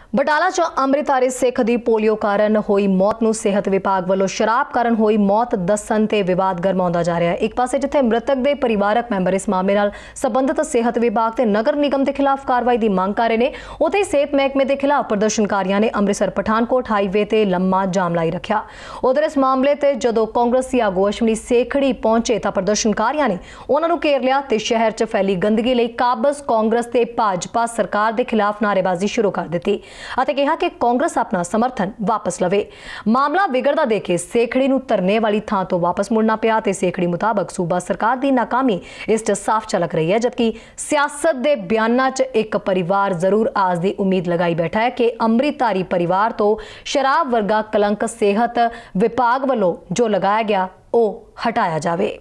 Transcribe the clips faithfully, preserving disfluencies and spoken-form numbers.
ਬਟਾਲਾ ਚ ਅੰਮ੍ਰਿਤਧਾਰੀ ਸਿੱਖ ਦੀ ਪੋਲੀਓ ਕਾਰਨ ਹੋਈ ਮੌਤ ਨੂੰ ਸਿਹਤ ਵਿਭਾਗ ਵੱਲੋਂ ਸ਼ਰਾਬ ਕਾਰਨ ਹੋਈ ਮੌਤ ਦੱਸਣ ਤੇ ਵਿਵਾਦ ਗਰਮਾਉਂਦਾ ਜਾ ਰਿਹਾ ਹੈ। ਇੱਕ ਪਾਸੇ ਜਿੱਥੇ ਮ੍ਰਿਤਕ ਦੇ ਪਰਿਵਾਰਕ ਮੈਂਬਰ ਇਸ ਮਾਮਲੇ ਨਾਲ ਸੰਬੰਧਿਤ ਸਿਹਤ ਵਿਭਾਗ ਤੇ ਨਗਰ ਨਿਗਮ ਦੇ ਖਿਲਾਫ ਕਾਰਵਾਈ ਦੀ ਮੰਗ ਕਰ ਰਹੇ ਨੇ, ਉੱਥੇ ਸਿਹਤ ਮਹਿਕਮੇ ਦੇ ਖਿਲਾਫ ਪ੍ਰਦਰਸ਼ਨਕਾਰੀਆਂ ਨੇ ਅੰਮ੍ਰਿਤਸਰ ਪਠਾਨਕੋਟ ਹਾਈਵੇ ਤੇ ਲੰਮਾ ਜਾਮ ਲਾਈ ਰੱਖਿਆ। ਉਧਰ ਇਸ ਮਾਮਲੇ ਤੇ ਜਦੋਂ ਕਾਂਗਰਸੀ ਆਗੂ ਅਸ਼ਵਨੀ ਸੇਖੜੀ ਪਹੁੰਚੇ ਤਾਂ ਪ੍ਰਦਰਸ਼ਨਕਾਰੀਆਂ ਨੇ ਉਹਨਾਂ ਨੂੰ ਘੇਰ ਲਿਆ ਤੇ ਸ਼ਹਿਰ 'ਚ ਫੈਲੀ ਗੰਦਗੀ ਲਈ ਕਾਬਜ਼ ਕਾਂਗਰਸ ਤੇ ਭਾਜਪਾ ਸਰਕਾਰ ਦੇ ਖਿਲਾਫ ਨਾਅਰੇਬਾਜ਼ੀ ਸ਼ੁਰੂ ਕਰ ਦਿੱਤੀ ਅਤੇ ਕਿਹਾ ਕਿ ਕਾਂਗਰਸ ਆਪਣਾ ਸਮਰਥਨ ਵਾਪਸ ਲਵੇ। ਮਾਮਲਾ ਵਿਗੜਦਾ ਦੇਖ ਕੇ ਸੇਖੜੀ ਨੂੰ ਧਰਨੇ ਵਾਲੀ ਥਾਂ ਤੋਂ ਵਾਪਸ ਮੁੜਨਾ ਪਿਆ ਤੇ ਸੇਖੜੀ ਮੁਤਾਬਕ ਸੂਬਾ ਸਰਕਾਰ ਦੀ ਨਾਕਾਮੀ ਇਸ 'ਚ ਸਾਫ਼ ਝਲਕ ਰਹੀ ਹੈ, ਜਦਕਿ ਸਿਆਸਤ ਦੇ ਬਿਆਨਾਂ 'ਚ ਇੱਕ ਪਰਿਵਾਰ ਜ਼ਰੂਰ ਆਸ ਦੀ ਉਮੀਦ ਲਗਾਈ ਬੈਠਾ ਹੈ ਕਿ ਅੰਮ੍ਰਿਤਧਾਰੀ ਪਰਿਵਾਰ ਤੋਂ ਸ਼ਰਾਬ ਵਰਗਾ ਕਲੰਕ ਸਿਹਤ ਵਿਭਾਗ ਵੱਲੋਂ ਜੋ ਲਗਾਇਆ ਗਿਆ ਉਹ ਹਟਾਇਆ ਜਾਵੇ।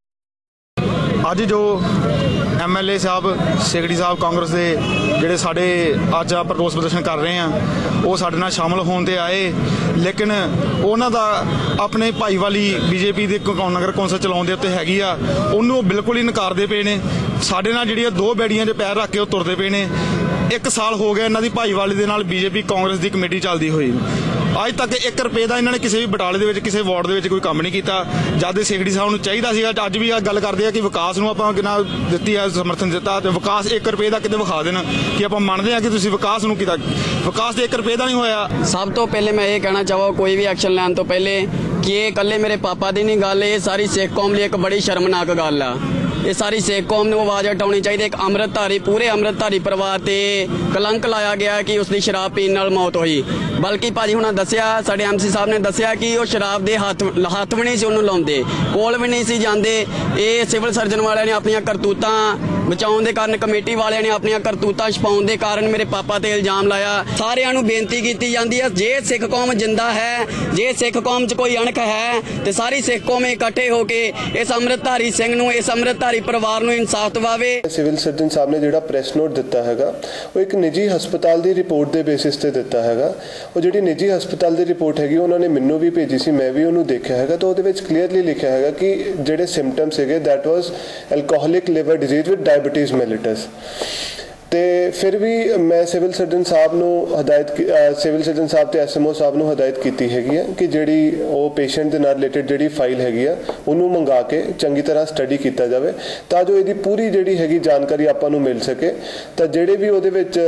ਅੱਜ जो एम एल ए साहब ਸੇਖੜੀ साहब कांग्रेस के ਜਿਹੜੇ ਸਾਡੇ ਅੱਜ ਆ ਰੋਸ ਪ੍ਰਦਰਸ਼ਨ ਕਰ ਰਹੇ ਆ ਉਹ ਸਾਡੇ ਨਾਲ ਸ਼ਾਮਲ ਹੋਣ ਤੇ ਆਏ, ਲੇਕਿਨ ਉਹਨਾਂ ਦਾ ਆਪਣੇ ਭਾਈਵਾਲੀ ਬੀਜੇਪੀ ਦੇ ਨਗਰ ਕੌਂਸਲ ਚਲਾਉਂਦੇ ਉੱਤੇ ਹੈਗੀ ਆ, ਉਹਨੂੰ ਬਿਲਕੁਲ ਹੀ ਨਕਾਰਦੇ ਪਏ ਨੇ। ਸਾਡੇ ਨਾਲ ਜਿਹੜੀਆਂ ਦੋ ਬੈੜੀਆਂ 'ਚ ਪੈਰ ਰੱਖ ਕੇ ਉਹ ਤੁਰਦੇ ਪਏ ਨੇ। ਇੱਕ ਸਾਲ ਹੋ ਗਿਆ ਇਹਨਾਂ ਦੀ ਭਾਈਵਾਲੀ ਦੇ ਨਾਲ ਬੀਜੇਪੀ ਕਾਂਗਰਸ ਦੀ ਕਮੇਟੀ ਚੱਲਦੀ ਹੋਈ। ਅੱਜ ਤੱਕ ਇੱਕ ਰੁਪਏ ਦਾ ਇਹਨਾਂ ਨੇ ਕਿਸੇ ਵੀ ਬਟਾਲੇ ਦੇ ਵਿੱਚ ਕਿਸੇ ਵਾਰਡ ਦੇ ਵਿੱਚ ਕੋਈ ਕੰਮ ਨਹੀਂ ਕੀਤਾ। ਜਦ ਸੇਖੜੀ ਸਾਹਿਬ ਨੂੰ ਚਾਹੀਦਾ ਸੀਗਾ, ਅੱਜ ਵੀ ਆ ਗੱਲ ਕਰਦੇ ਆ ਕਿ ਵਿਕਾਸ ਨੂੰ ਆਪਾਂ ਕਿੰਨਾ ਦਿੱਤੀ ਹੈ ਸਮਰਥਨ ਦਿੱਤਾ, ਤੇ ਵਿਕਾਸ ਇੱਕ ਰੁਪਏ ਦਾ ਕਿਤੇ ਵਿਖਾ ਦੇਣ ਕਿ ਆਪਾਂ ਮੰਨਦੇ ਆ ਕਿ ਤੁਸੀਂ ਵਿਕਾਸ ਨੂੰ ਕੀਤਾ। ਵਿਕਾਸ ਤੇ ਇੱਕ ਰੁਪਏ ਦਾ ਨਹੀਂ ਹੋਇਆ। ਸਭ ਤੋਂ ਪਹਿਲੇ ਮੈਂ ਇਹ ਕਹਿਣਾ ਚਾਹਾਂ ਕੋਈ ਵੀ ਐਕਸ਼ਨ ਲੈਣ ਤੋਂ ਪਹਿਲੇ ਕਿ ਇਹ ਇਕੱਲੇ ਮੇਰੇ ਪਾਪਾ ਦੀ ਨਹੀਂ ਗੱਲ, ਇਹ ਸਾਰੀ ਸਿੱਖ ਕੌਮ ਲਈ ਇੱਕ ਬੜੀ ਸ਼ਰਮਨਾਕ ਗੱਲ ਆ। ਇਹ ਸਾਰੀ ਸਿੱਖ ਕੌਮ ਨੂੰ ਆਵਾਜ਼ ਉਠਾਉਣੀ ਚਾਹੀਦੀ। ਇੱਕ ਅੰਮ੍ਰਿਤਧਾਰੀ ਪੂਰੇ ਅੰਮ੍ਰਿਤਧਾਰੀ ਪਰਿਵਾਰ ਤੇ ਕਲੰਕ ਲਾਇਆ ਗਿਆ ਕਿ ਉਸ ਦੀ ਸ਼ਰਾਬ ਪੀਣ ਨਾਲ ਮੌਤ ਹੋਈ। ਬਲਕਿ ਭਾਜੀ ਹੁਣਾਂ ਦੱਸਿਆ, ਸਾਡੇ ਐਮ ਸੀ ਸਾਹਿਬ ਨੇ ਦੱਸਿਆ ਕਿ ਉਹ ਸ਼ਰਾਬ ਦੇ ਹੱਥ ਹੱਥ ਵੀ ਨਹੀਂ ਸੀ ਉਹਨੂੰ ਲਾਉਂਦੇ, ਕੋਲ ਵੀ ਨਹੀਂ ਸੀ ਜਾਂਦੇ। ਇਹ ਸਿਵਲ ਸਰਜਨ ਵਾਲਿਆਂ ਨੇ ਆਪਣੀਆਂ ਕਰਤੂਤਾਂ ਬਚਾਉਣ ਦੇ ਕਾਰਨ, ਕਮੇਟੀ ਵਾਲਿਆਂ ਨੇ ਆਪਣੀਆਂ ਕਰਤੂਤਾਂ ਛਪਾਉਣ ਦੇ ਕਾਰਨ ਮੇਰੇ ਪਾਪਾ ਤੇ ਇਲਜ਼ਾਮ ਲਾਇਆ। ਸਾਰਿਆਂ ਨੂੰ ਬੇਨਤੀ ਕੀਤੀ ਜਾਂਦੀ ਹੈ, ਜੇ ਸਿੱਖ ਕੌਮ ਜਿੰਦਾ ਹੈ, ਜੇ ਸਿੱਖ ਕੌਮ 'ਚ ਕੋਈ ਅਣਖ ਹੈ ਤੇ ਸਾਰੀ ਸਿੱਖ ਕੌਮ ਇਕੱਠੇ ਹੋ ਕੇ ਇਸ ਅੰਮ੍ਰਿਤਧਾਰੀ ਸਿੰਘ ਨੂੰ, ਇਸ ਅੰਮ੍ਰਿਤਧਾਰੀ ਪਰਿਵਾਰ ਨੂੰ ਇਨਸਾਫ ਦਿਵਾਵੇ। ਸਿਵਲ ਸਰਜਨ ਸਾਹਿਬ ਨੇ ਜਿਹੜਾ ਪ੍ਰੈਸ ਨੋਟ ਦਿੱਤਾ ਹੈਗਾ ਉਹ ਇੱਕ ਨਿੱਜੀ ਹਸਪਤਾਲ ਦੀ ਰਿਪੋਰਟ ਦੇ ਬੇਸਿਸ ਤੇ ਦਿੱਤਾ ਹੈਗਾ। ਉਹ ਜਿਹੜੀ ਨਿੱਜੀ ਹਸਪਤਾਲ ਦੀ ਰਿਪੋਰਟ ਹੈਗੀ ਉਹਨਾਂ ਨੇ ਮੈਨੂੰ ਵੀ ਭੇਜੀ ਸੀ, ਮੈਂ ਵੀ ਉਹਨੂੰ ਦੇਖਿਆ ਹੈਗਾ, ਤਾਂ ਉਹਦੇ ਵਿੱਚ ਕਲੀਅਰਲੀ ਲਿਖਿਆ ਹੈਗਾ ਕਿ ਜਿਹੜੇ ਸਿੰਪਟਮਸ ਸੀਗੇ that was alcoholic liver disease with diabetes mellitus. ਤੇ ਫਿਰ ਵੀ ਮੈਂ ਸਿਵਲ ਸਰਜਨ ਸਾਹਿਬ ਨੂੰ ਹਦਾਇਤ ਸਿਵਲ ਸਰਜਨ ਸਾਹਿਬ ਤੇ ਐਸਐਮਓ ਸਾਹਿਬ ਨੂੰ ਹਦਾਇਤ ਕੀਤੀ ਹੈਗੀ ਆ ਕਿ ਜਿਹੜੀ ਉਹ ਪੇਸ਼ੈਂਟ ਦੇ ਨਾਲ ਰਿਲੇਟਡ ਜਿਹੜੀ ਫਾਈਲ ਹੈਗੀ ਆ ਉਹਨੂੰ ਮੰਗਾ ਕੇ ਚੰਗੀ ਤਰ੍ਹਾਂ ਸਟੱਡੀ ਕੀਤਾ ਜਾਵੇ, ਤਾਂ ਜੋ ਇਹਦੀ ਪੂਰੀ ਜਿਹੜੀ ਹੈਗੀ ਜਾਣਕਾਰੀ ਆਪਾਂ ਨੂੰ ਮਿਲ ਸਕੇ। ਤਾਂ ਜਿਹੜੇ ਵੀ ਉਹਦੇ ਵਿੱਚ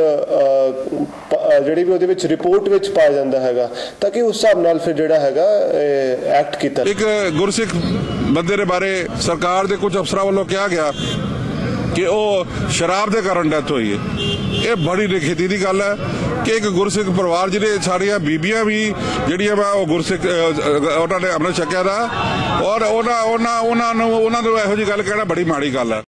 ਜਿਹੜੀ ਵੀ ਉਹਦੇ ਵਿੱਚ ਰਿਪੋਰਟ ਵਿੱਚ ਪਾਇਆ ਜਾਂਦਾ ਹੈਗਾ ਤਾਂ ਕਿ ਉਸ ਹਿਸਾਬ ਨਾਲ ਫਿਰ ਜਿਹੜਾ ਹੈਗਾ ਐਕਟ ਕੀਤਾ। ਇੱਕ ਗੁਰਸਿੱਖ ਬੰਦੇ ਦੇ ਬਾਰੇ ਸਰਕਾਰ ਦੇ ਕੁਝ ਅਫਸਰਾਂ ਵੱਲੋਂ ਕਿਹਾ ਗਿਆ ਕਿ ਉਹ ਸ਼ਰਾਬ ਦੇ ਕਾਰਨ ਡੈਥ ਹੋਈ ਹੈ। ਇਹ ਬੜੀ ਨਿਖੇਧੀ ਦੀ ਗੱਲ ਹੈ ਕਿ ਇੱਕ ਗੁਰਸਿੱਖ ਪਰਿਵਾਰ ਜਿਹੜੇ ਸਾਡੀਆਂ ਬੀਬੀਆਂ ਵੀ ਜਿਹੜੀਆਂ ਵਾ ਉਹ ਗੁਰਸਿੱਖ ਉਹਨਾਂ ਨੇ ਅੰਮ੍ਰਿਤ ਛਕਿਆ ਦਾ, ਔਰ ਉਹਨਾਂ ਉਹਨਾਂ ਉਹਨਾਂ ਨੂੰ ਉਹਨਾਂ ਨੂੰ ਇਹੋ ਜਿਹੀ ਗੱਲ ਕਹਿਣਾ ਬੜੀ ਮਾੜੀ ਗੱਲ ਹੈ।